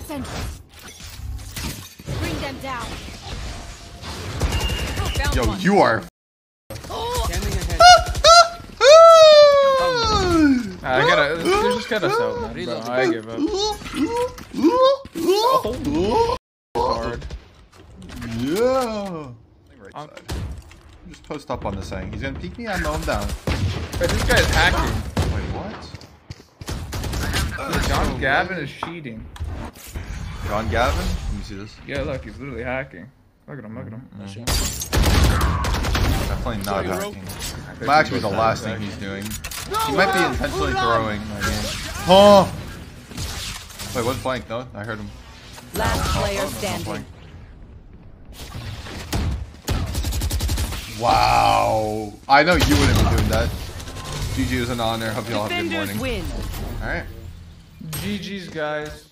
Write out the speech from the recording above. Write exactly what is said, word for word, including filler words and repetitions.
Sentry. Bring them down. Yo, one. You are. Standing ahead. I gotta. You just gotta out, man. Bro, I give up. Oh. Hard. Yeah. Right Um, side. Just post up on this thing. He's gonna peek me. I mow him down. Wait, this guy's hacking. Wait, what? John Gavin is cheating. John Gavin? Let me see this. Yeah, look, he's literally hacking. Look at him, look at him. Mm-hmm. Definitely not hacking. Might actually be the last thing he's doing. He might be intentionally throwing. Oh! Wait, what's flank? No, I heard him. Last player Oh, no, standing. Wow. I know you wouldn't be doing that. G G was an honor. Hope you all have a good Defenders morning. win. Alright. G G's, guys.